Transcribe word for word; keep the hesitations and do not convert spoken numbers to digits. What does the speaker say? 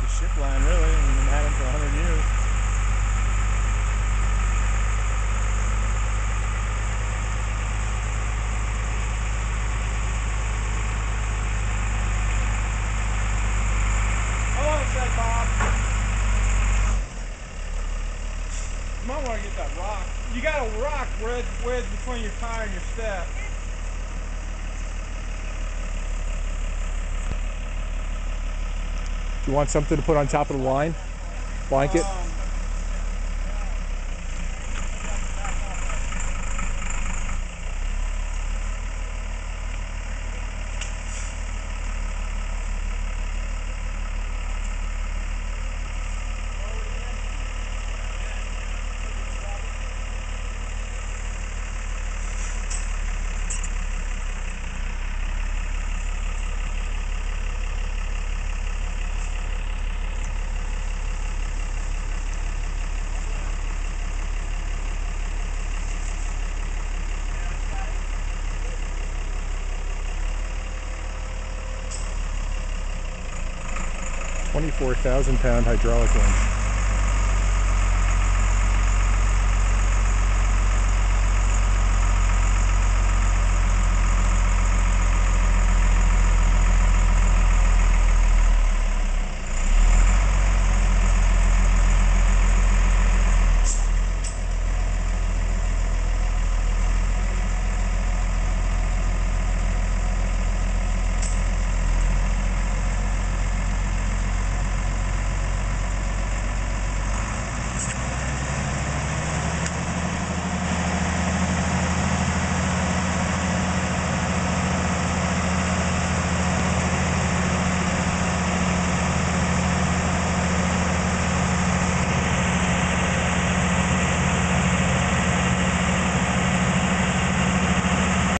a ship line, really, and we've had them for a hundred years. How long is that, Bob? You might want to get that rock. You got a rock wedge, wedge between your tire and your step. You want something to put on top of the line? Blanket? Um, twenty-four thousand pound hydraulic winch.